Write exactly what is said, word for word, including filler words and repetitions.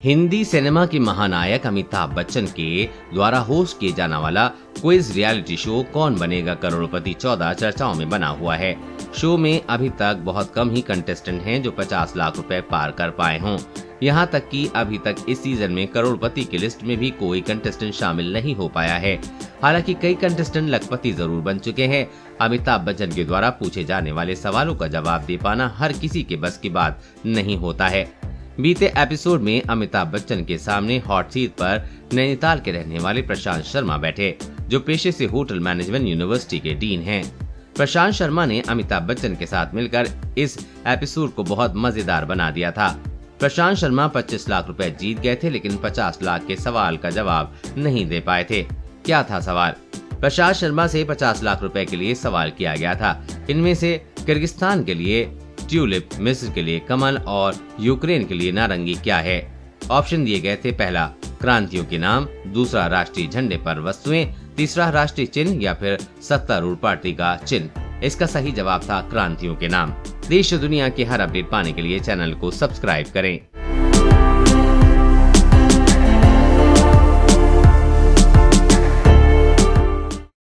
Hindi cinema के महानायक अमिताभ बच्चन के द्वारा होस्ट किए जाने वाला क्विज रियलिटी शो कौन बनेगा करोड़पति चौदह चर्चाओं में बना हुआ है। शो में अभी तक बहुत कम ही कंटेस्टेंट हैं जो पचास लाख रुपए पार कर पाए हों। यहाँ तक कि अभी तक इस सीजन में करोड़पति की लिस्ट में भी कोई कंटेस्टेंट शामिल नहीं हो पाया है। हालांकि कई कंटेस्टेंट लखपति जरूर बन चुके हैं। अमिताभ बच्चन के द्वारा पूछे जाने वाले सवालों का जवाब दे पाना हर किसी के बस की बात नहीं होता है। बीते एपिसोड में अमिताभ बच्चन के सामने हॉट सीट पर नैनीताल के रहने वाले प्रशांत शर्मा बैठे, जो पेशे से होटल मैनेजमेंट यूनिवर्सिटी के डीन हैं। प्रशांत शर्मा ने अमिताभ बच्चन के साथ मिलकर इस एपिसोड को बहुत मजेदार बना दिया था। प्रशांत शर्मा पच्चीस लाख रुपए जीत गए थे, लेकिन पचास लाख के सवाल का जवाब नहीं दे पाए थे। क्या था सवाल? प्रशांत शर्मा से पचास लाख रुपए के लिए सवाल किया गया था। इनमें से किर्गिस्तान के लिए ट्यूलिप, मिस्र के लिए कमल और यूक्रेन के लिए नारंगी क्या है? ऑप्शन दिए गए थे। पहला, क्रांतियों के नाम, दूसरा, राष्ट्रीय झंडे पर वस्तुएं, तीसरा, राष्ट्रीय चिन्ह या फिर सत्तारूढ़ पार्टी का चिन्ह। इसका सही जवाब था क्रांतियों के नाम। देश और दुनिया की हर अपडेट पाने के लिए चैनल को सब्सक्राइब करें।